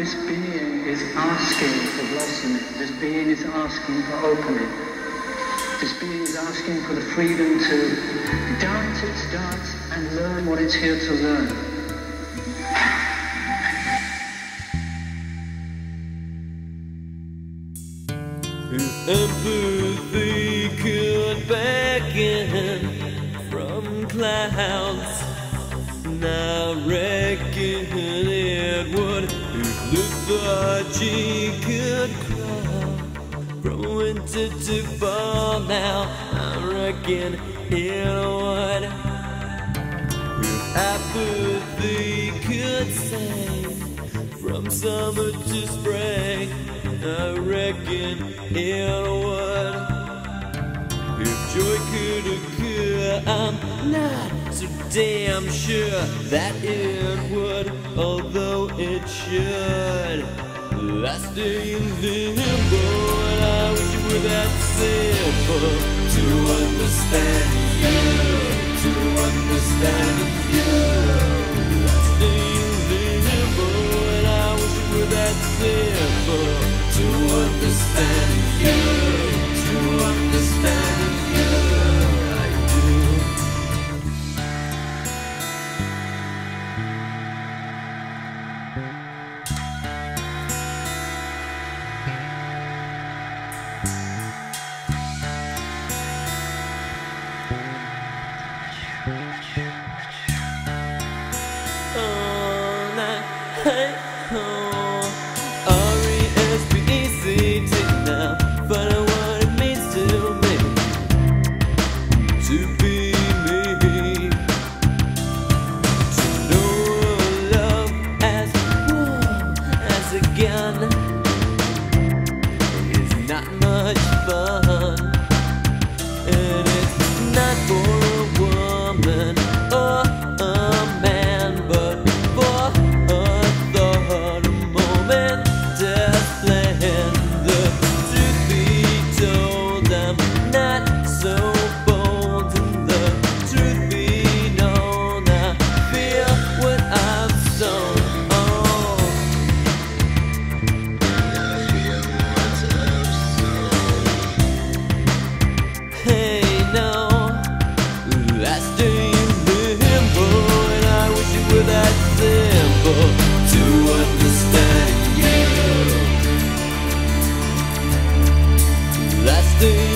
this being is asking for blossoming. This being is asking for opening. This being is asking for the freedom to dance its dance and learn what it's here to learn. If empathy could beckon from clouds, I reckon it would. If lethargy could crawl from winter to fall now, I reckon it would. If apathy could sing from summer to spring, I reckon it would. If joy could occur, I'm not so damn sure that it would, although it should. I stay in limbo, and I wish it were that simple to understand you, to understand you. I stay in limbo, and I wish it were that simple to understand you, to understand you. I do. R-E-S-P-E-C-T now, find out what it means to me, to be me, to know love as warm as a gun is not much fun, and it's not for a woman or a man, but for a thought, a moment, just plan. The truth be told, I'm not so bold, and the truth be known, I feel what I've sown. Oh, hey, no, I stay in limbo, and I wish it were that simple to understand you. I stay